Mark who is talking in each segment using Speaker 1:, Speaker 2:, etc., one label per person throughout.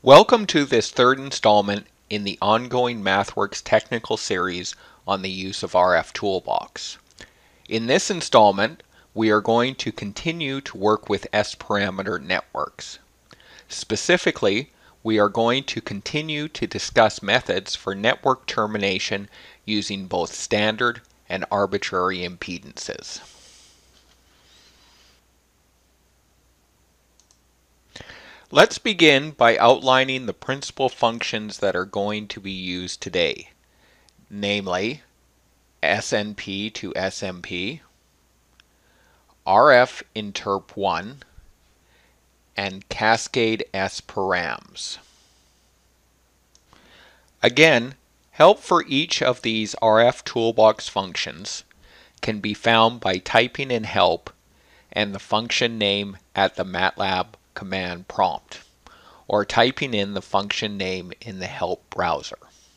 Speaker 1: Welcome to this third installment in the ongoing MathWorks technical series on the use of RF Toolbox. In this installment, we are going to continue to work with S-parameter networks. Specifically, we are going to continue to discuss methods for network termination using both standard and arbitrary impedances. Let's begin by outlining the principal functions that are going to be used today, namely SNP to SMP, RF interp1, and cascade S-params. Again, help for each of these RF toolbox functions can be found by typing in help and the function name at the MATLAB command prompt, or typing in the function name in the help browser.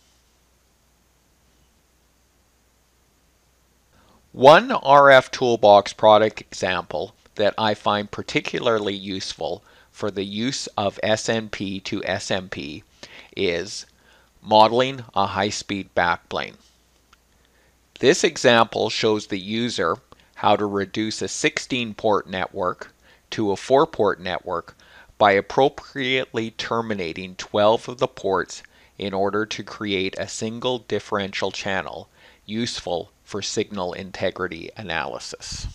Speaker 1: One RF toolbox product example that I find particularly useful for the use of SNP to SMP is modeling a high-speed backplane. This example shows the user how to reduce a 16-port network to a 4-port network by appropriately terminating 12 of the ports in order to create a single differential channel useful for signal integrity analysis.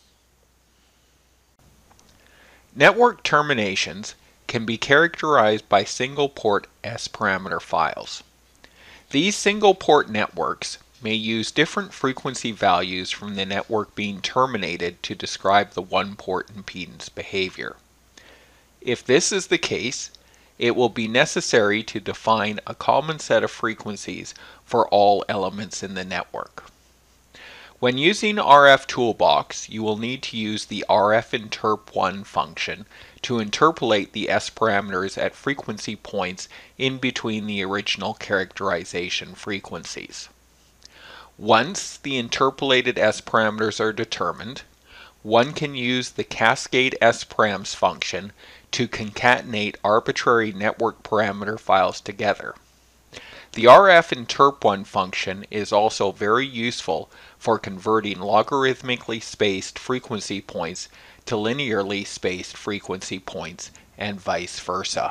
Speaker 1: Network terminations can be characterized by single-port S-parameter files. These single-port networks may use different frequency values from the network being terminated to describe the one-port impedance behavior. If this is the case, it will be necessary to define a common set of frequencies for all elements in the network. When using RF Toolbox, you will need to use the RF interp1 function to interpolate the S-parameters at frequency points in between the original characterization frequencies. Once the interpolated S-parameters are determined, one can use the cascade S-params function to concatenate arbitrary network parameter files together. The RF interp1 function is also very useful for converting logarithmically spaced frequency points to linearly spaced frequency points and vice versa.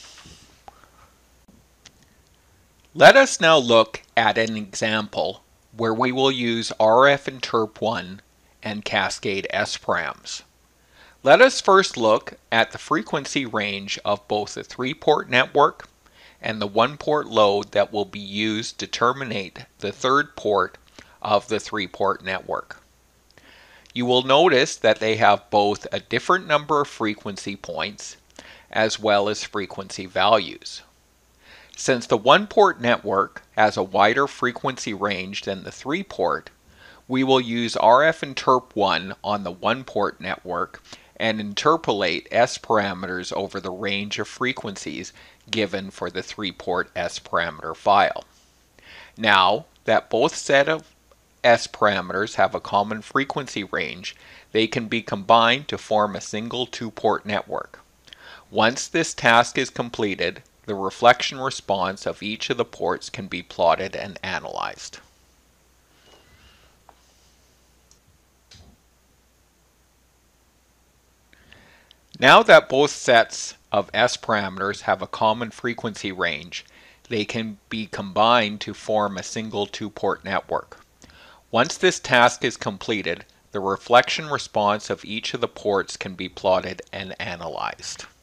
Speaker 1: Let us now look at an example where we will use RF interp1 and cascade S-params. Let us first look at the frequency range of both the 3-port network and the 1-port load that will be used to terminate the 3rd port of the 3-port network. You will notice that they have both a different number of frequency points as well as frequency values. Since the 1-port network has a wider frequency range than the 3-port, we will use RF interp1 on the 1-port network and interpolate S-parameters over the range of frequencies given for the 3-port S-parameter file. Now that both set of S-parameters have a common frequency range, they can be combined to form a single 2-port network. Once this task is completed, the reflection response of each of the ports can be plotted and analyzed. Now that both sets of S-parameters have a common frequency range, they can be combined to form a single 2-port network. Once this task is completed, the reflection response of each of the ports can be plotted and analyzed.